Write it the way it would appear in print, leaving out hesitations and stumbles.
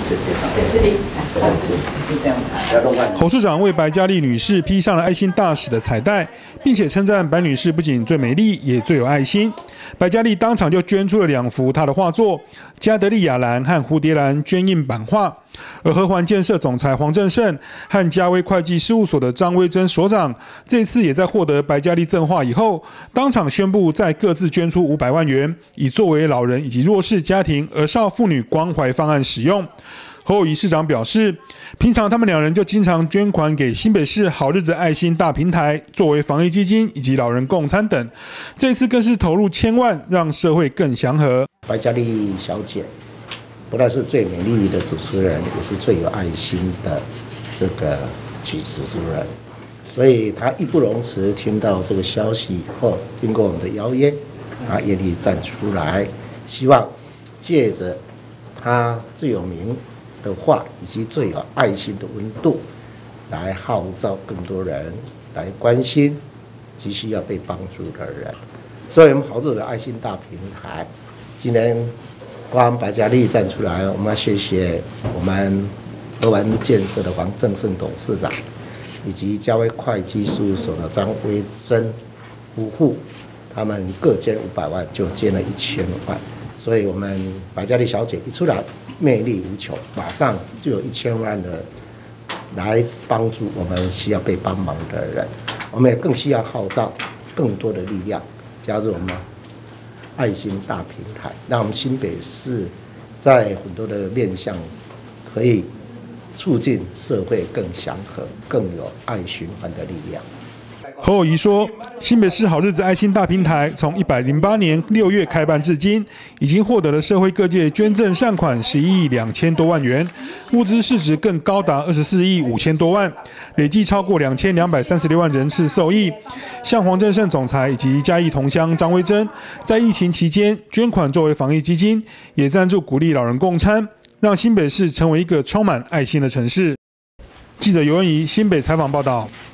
侯市长为白嘉丽女士披上了爱心大使的彩带，并且称赞白女士不仅最美丽，也最有爱心。白嘉丽当场就捐出了2幅她的画作，加德利亚兰和蝴蝶兰捐印版画。而和环建设总裁黄正胜和嘉威会计事务所的张威珍所长，这次也在获得白嘉丽赠画以后，当场宣布再各自捐出500万元，以作为老人以及弱势家庭儿少妇女关怀方案使用。侯友宜市长表示，平常他们2人就经常捐款给新北市好日子爱心大平台，作为防疫基金以及老人共餐等。这次更是投入1000万，让社会更祥和。 白嘉丽小姐不但是最美丽的主持人，也是最有爱心的这个主持人，所以她义不容辞听到这个消息以后，经过我们的邀约，她愿意站出来，希望借着她最有名的话以及最有爱心的温度，来号召更多人来关心急需要被帮助的人。所以我们好日子爱心大平台今天光白嘉丽站出来，我们要谢谢我们和环建设的黄正胜董事长，以及嘉威会计事务所的张威珍夫妇，他们各捐500万，就捐了1000万。所以我们白嘉丽小姐一出来，魅力无穷，马上就有1000万的来帮助我们需要被帮忙的人。我们也更需要号召更多的力量加入我们爱心大平台，让我们新北市在很多的面向可以促进社会更祥和、更有爱循环的力量。 侯友宜说，新北市好日子爱心大平台从108年6月开办至今，已经获得了社会各界捐赠善款11亿2000多万元，物资市值更高达24亿5000多万，累计超过2236万人次受益。像黄正胜总裁以及嘉义同乡张威珍，在疫情期间捐款作为防疫基金，也赞助鼓励老人共餐，让新北市成为一个充满爱心的城市。记者尤恩怡新北采访报道。